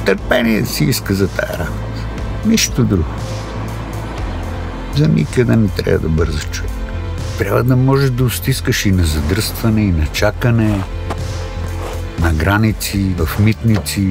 Търпение си иска за тая работа. Нищо друго. За никъде не трябва да бърза човек. Трябва да можеш да стискаш и на задръстване, и на чакане, на граници, в митници,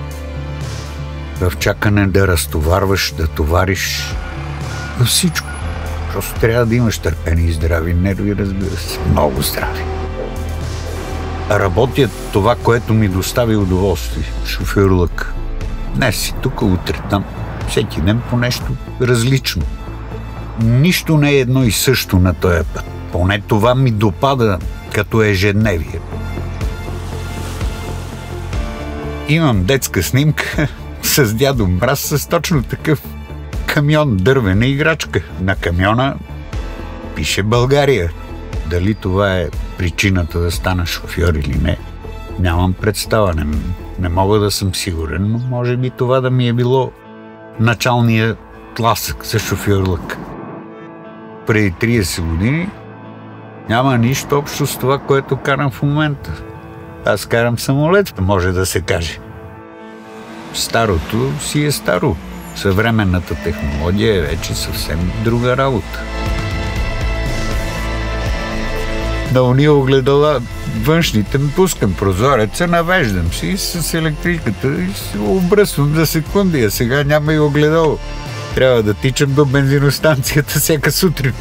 в чакане да разтоварваш, да товариш, във всичко. Просто трябва да имаш търпение и здрави нерви, разбира се. Много здрави. Работя това, което ми достави удоволствие. Шофьорлък. Днес си тук, утре там. Всеки ден по нещо различно. Нищо не е едно и също на този път. Поне това ми допада като ежедневие. Имам детска снимка с дядо Мраз с точно такъв камион, дървена играчка. На камиона пише България. Дали това е причината да стана шофьор или не, нямам представа. Не мога да съм сигурен, но може би това да ми е било началния тласък за шофьорлък. Преди 30 години няма нищо общо с това, което карам в момента. Аз карам самолет, може да се каже. Старото си е старо. Съвременната технология е вече съвсем друга работа. На уния огледала външните пускам прозореца, навеждам си с електриката и се обръсвам за секунди, а сега няма и огледало. Трябва да тичам до бензиностанцията всяка сутрин.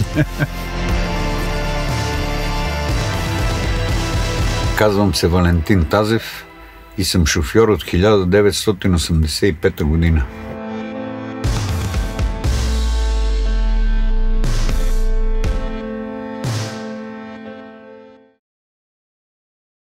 Казвам се Валентин Тазев и съм шофьор от 1985 година.